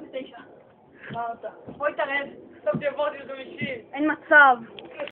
29. אמרת. בואי תראה. טוב, תבוא, תראה 50. אין מצב.